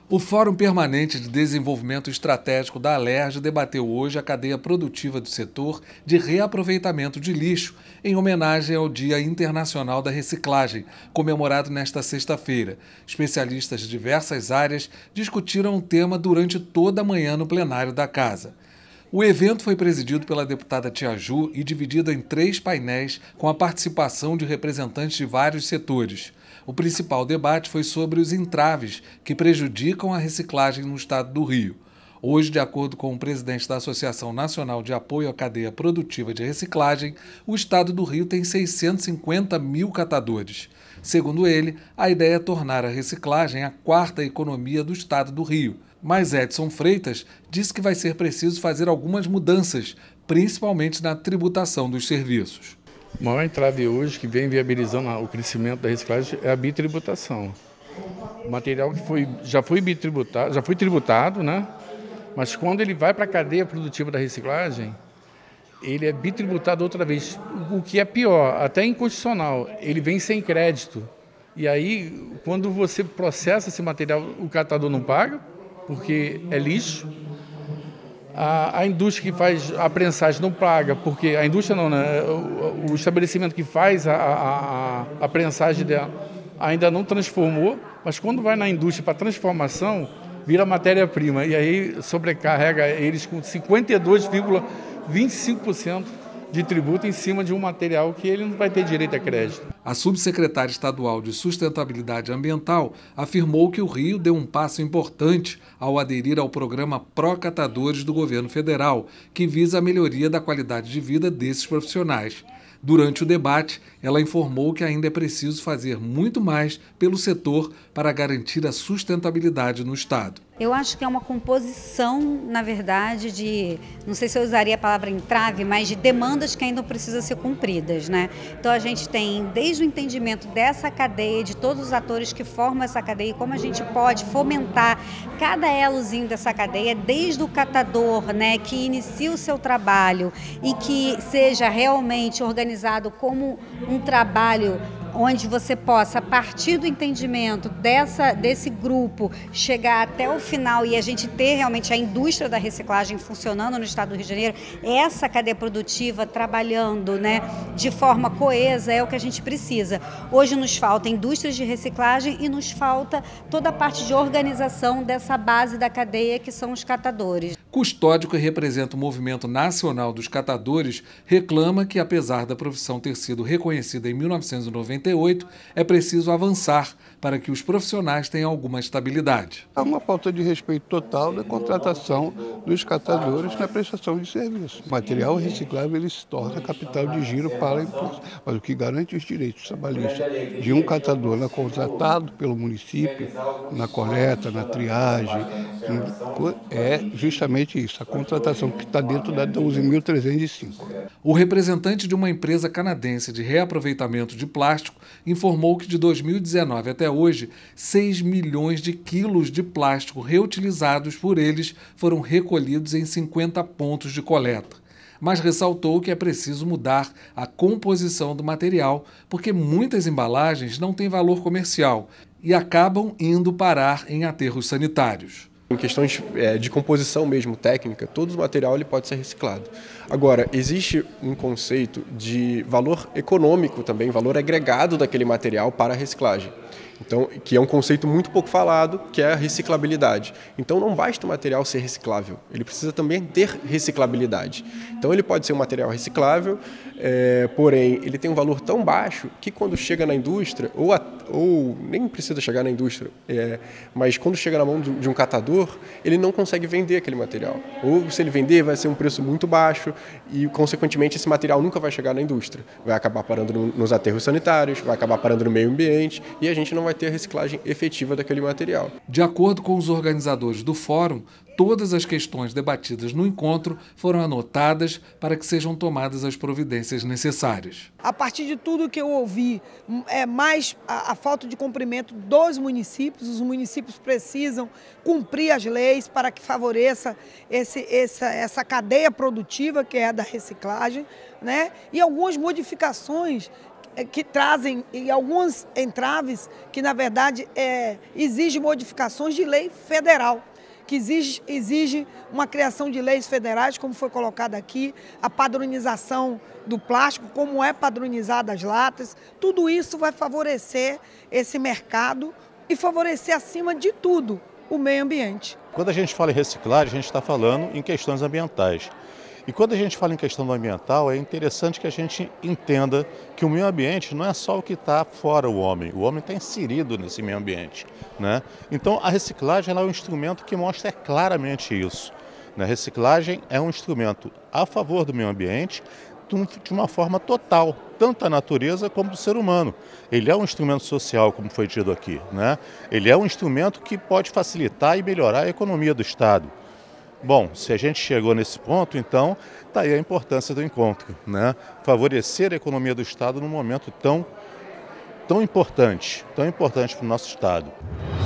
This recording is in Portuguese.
O Fórum Permanente de Desenvolvimento Estratégico da Alerj debateu hoje a cadeia produtiva do setor de reaproveitamento de lixo, em homenagem ao Dia Internacional da Reciclagem, comemorado nesta sexta-feira. Especialistas de diversas áreas discutiram o tema durante toda a manhã no plenário da Casa. O evento foi presidido pela deputada Tia Ju e dividido em 3 painéis com a participação de representantes de vários setores. O principal debate foi sobre os entraves que prejudicam a reciclagem no estado do Rio. Hoje, de acordo com o presidente da Associação Nacional de Apoio à Cadeia Produtiva de Reciclagem, o estado do Rio tem 650 mil catadores. Segundo ele, a ideia é tornar a reciclagem a 4ª economia do estado do Rio. Mas Edson Freitas disse que vai ser preciso fazer algumas mudanças, principalmente na tributação dos serviços. O maior entrave hoje que vem viabilizando o crescimento da reciclagem é a bitributação. O material que já foi tributado, né? Mas quando ele vai para a cadeia produtiva da reciclagem, ele é bitributado outra vez, o que é pior, até inconstitucional. Ele vem sem crédito. E aí, quando você processa esse material, o catador não paga, porque é lixo. A indústria que faz a prensagem não paga, porque a indústria não, né? O estabelecimento que faz a prensagem dela ainda não transformou, mas quando vai na indústria para transformação, vira matéria-prima. E aí sobrecarrega eles com 52,25% de tributo em cima de um material que ele não vai ter direito a crédito. A subsecretária estadual de Sustentabilidade Ambiental afirmou que o Rio deu um passo importante ao aderir ao programa Procatadores do governo federal, que visa a melhoria da qualidade de vida desses profissionais. Durante o debate, ela informou que ainda é preciso fazer muito mais pelo setor para garantir a sustentabilidade no estado. Eu acho que é uma composição, na verdade, não sei se eu usaria a palavra entrave, mas de demandas que ainda precisam ser cumpridas, né? Então a gente tem, desde o entendimento dessa cadeia, de todos os atores que formam essa cadeia, como a gente pode fomentar cada elozinho dessa cadeia, desde o catador, né, que inicia o seu trabalho e que seja realmente organizado como um trabalho onde você possa, a partir do entendimento desse grupo, chegar até o final e a gente ter realmente a indústria da reciclagem funcionando no estado do Rio de Janeiro, essa cadeia produtiva trabalhando, né, de forma coesa é o que a gente precisa. Hoje nos falta indústrias de reciclagem e nos falta toda a parte de organização dessa base da cadeia que são os catadores. Custódio, que representa o Movimento Nacional dos Catadores, reclama que, apesar da profissão ter sido reconhecida em 1998, é preciso avançar para que os profissionais tenham alguma estabilidade. Há uma falta de respeito total da contratação dos catadores na prestação de serviço. O material reciclável ele se torna capital de giro para a empresa, mas o que garante os direitos trabalhistas de um catador contratado pelo município, na coleta, na triagem, é justamente isso, a contratação que está dentro da 12.305. O representante de uma empresa canadense de reaproveitamento de plástico informou que de 2019 até hoje, 6 milhões de quilos de plástico reutilizados por eles foram recolhidos em 50 pontos de coleta. Mas ressaltou que é preciso mudar a composição do material, porque muitas embalagens não têm valor comercial e acabam indo parar em aterros sanitários. Em questões de composição mesmo, técnica, todo o material ele pode ser reciclado. Agora, existe um conceito de valor econômico também, valor agregado daquele material para a reciclagem. Então, que é um conceito muito pouco falado, que é a reciclabilidade. Então, não basta o material ser reciclável, ele precisa também ter reciclabilidade. Então, ele pode ser um material reciclável, porém, ele tem um valor tão baixo que quando chega na indústria, ou nem precisa chegar na indústria, mas quando chega na mão de um catador, ele não consegue vender aquele material. Ou se ele vender, vai ser um preço muito baixo e, consequentemente, esse material nunca vai chegar na indústria. Vai acabar parando nos aterros sanitários, vai acabar parando no meio ambiente e a gente não vai ter a reciclagem efetiva daquele material. De acordo com os organizadores do fórum, todas as questões debatidas no encontro foram anotadas para que sejam tomadas as providências necessárias. A partir de tudo que eu ouvi, é mais a falta de cumprimento dos municípios. Os municípios precisam cumprir as leis para que favoreça essa cadeia produtiva que é a da reciclagem, né? E algumas modificações que trazem e alguns entraves que, na verdade, exigem modificações de lei federal, que exige uma criação de leis federais, como foi colocado aqui, a padronização do plástico, como é padronizada as latas. Tudo isso vai favorecer esse mercado e favorecer, acima de tudo, o meio ambiente. Quando a gente fala em reciclagem, a gente está falando em questões ambientais. E quando a gente fala em questão ambiental, é interessante que a gente entenda que o meio ambiente não é só o que está fora o homem está inserido nesse meio ambiente, né? Então a reciclagem ela é um instrumento que mostra claramente isso, né? A reciclagem é um instrumento a favor do meio ambiente de uma forma total, tanto da natureza como do ser humano. Ele é um instrumento social, como foi dito aqui, né? Ele é um instrumento que pode facilitar e melhorar a economia do Estado. Bom, se a gente chegou nesse ponto, então está aí a importância do encontro, né? Favorecer a economia do Estado num momento tão importante para o nosso Estado.